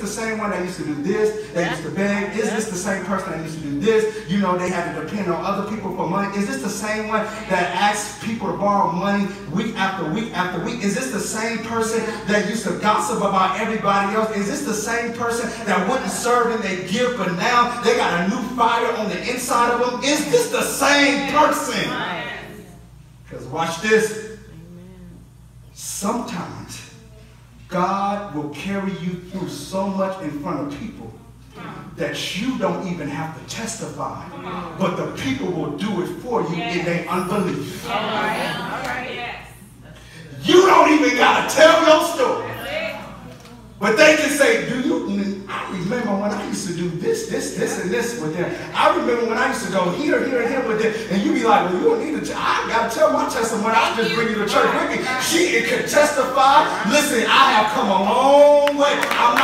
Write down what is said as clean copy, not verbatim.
same one that used to do this, that used to beg? Is this the same person that used to do this? You know, they had to depend on other people for money. Is this the same one that asked people to borrow money week after week after week? Is this the same person that used to gossip about everybody else? Is this the same person that wouldn't serve in their gift, but now they got a new fire on the inside of them? Is this the same person? Because watch this. Sometimes God will carry you through so much in front of people that you don't even have to testify, but the people will do it for you in their unbelief. All right, yes. You don't even got to tell your story. But they can say, I remember when I used to do this, and this with them. I remember when I used to go here, and here with them. And you be like, well, you don't need to, I got to tell my testimony. I'll just bring you to church with me. She can testify. Listen, I have come a long way. I'm